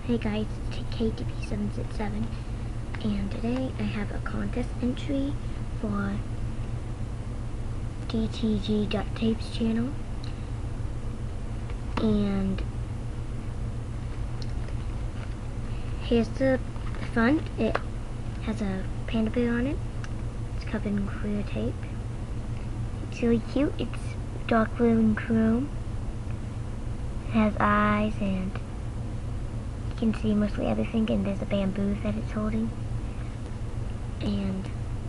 Hey guys, it's KTP767, and today I have a contest entry for DTG Duct Tapes channel, and here's the front. It has a panda bear on it. It's covered in clear tape. It's really cute. It's dark blue and chrome. It has eyes, and you can see mostly everything, and there's a bamboo that it's holding. And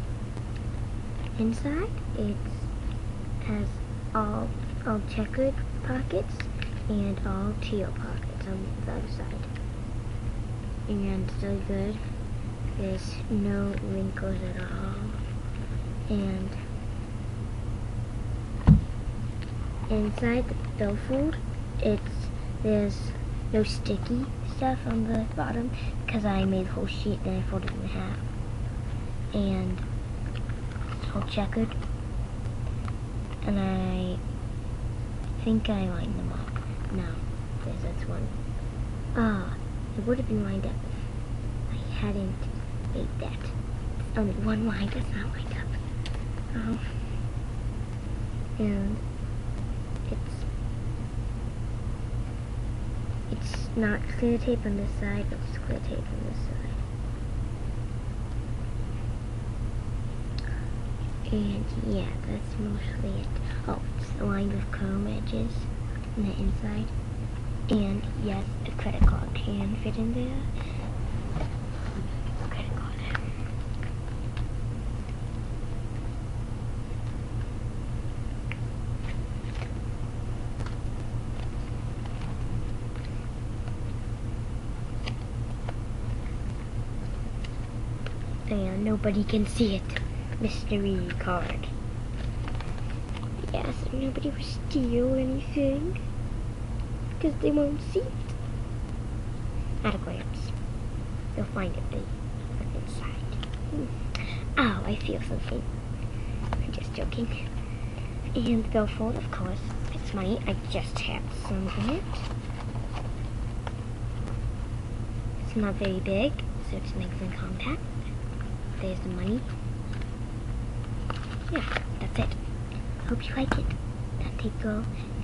inside it has all checkered pockets and all teal pockets on the other side. And it's really good. There's no wrinkles at all. And inside the billfold, there's no sticky stuff on the bottom because I made the whole sheet, then I folded it in half. And it's all checkered, and I think I lined them up. No, that's one. It would have been lined up if I hadn't made that. It's only one line that's not lined up. And it's not clear tape on this side, but it's clear tape on this side. And yeah, that's mostly it. Oh, it's lined with chrome edges on the inside. And yes, a credit card can fit in there. Credit card. And nobody can see it. Mystery card. Yes, nobody will steal anything because they won't see it. At a glance, they'll find it inside. Oh, I feel something. I'm just joking. And the billfold, of course, it's money. I just have some in it. It's not very big, so it's nice and compact. There's the money. Yeah, that's it. Hope you like it. That tape girl.